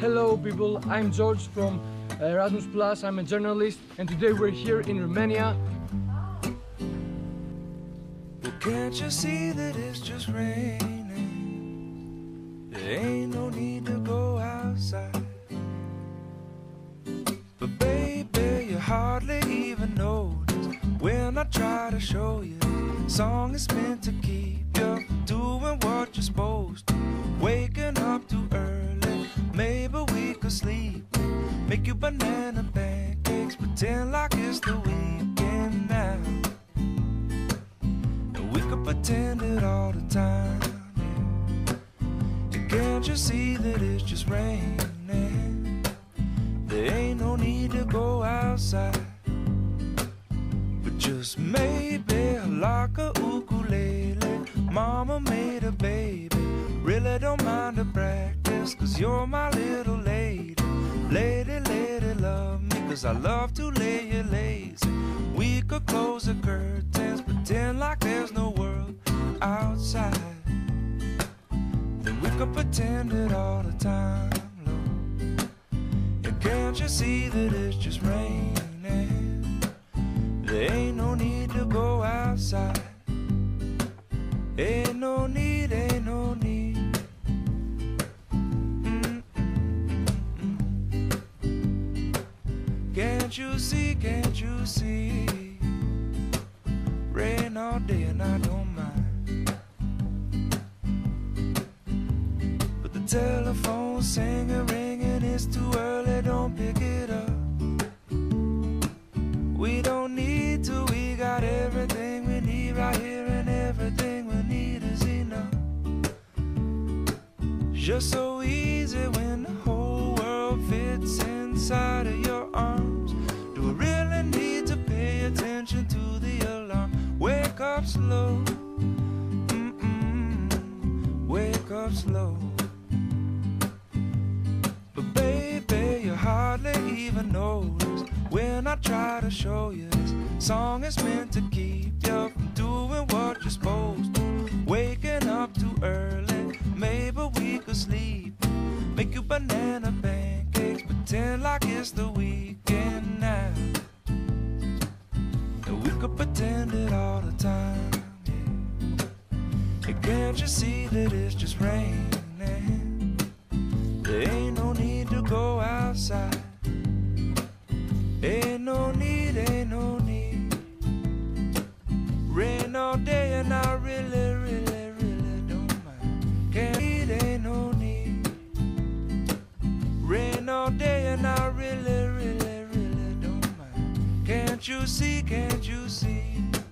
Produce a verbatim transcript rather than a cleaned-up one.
Hello people, I'm George from Erasmus Plus. I'm a journalist and today we're here in Romania. Well, can't you see that it's just raining? There ain't no need to go outside. But baby, you hardly even notice when I try to show you. Song is meant to keep you doing what you're supposed to. Waking up too early, maybe we could sleep. Make you banana pancakes, pretend like it's the weekend now. And we could pretend it all the time, yeah. And can't you see that it's just raining? There ain't no need to go outside. But just maybe like a ukulele, mama made a baby. Really don't mind the practice, cause you're my little lady. Lady, lady, love me, cause I love to lay you lazy. We could close the curtains, pretend like there's no world outside. Then we could pretend it all the time, Lord. And can't you see that it's just raining? There ain't no need to go outside. Ain't no need, ain't no need. Mm-mm-mm-mm. Can't you see, can't you see? Rain all day and I don't mind. But the telephone's singing, ringing, it's too early, don't pick it up. We don't need to, we got everything we need right here, and everything we need is enough. Just so easy when the whole world fits inside of your arms. Do we really need to pay attention to the alarm? Wake up slow, mm-mm, wake up slow. But baby, you hardly even notice when I try to show you this song is meant to keep you from doing what you're supposed to. Waking up too early, maybe we could sleep. Make you banana pancakes, pretend like it's the weekend now. And we could pretend it all the time, yeah. And can't you see that it's just raining? There ain't no need to go outside. Ain't no need, ain't no need. Rain all day and I really, really, really don't mind. Can't need, ain't no need. Rain all day and I really, really, really don't mind. Can't you see, can't you see?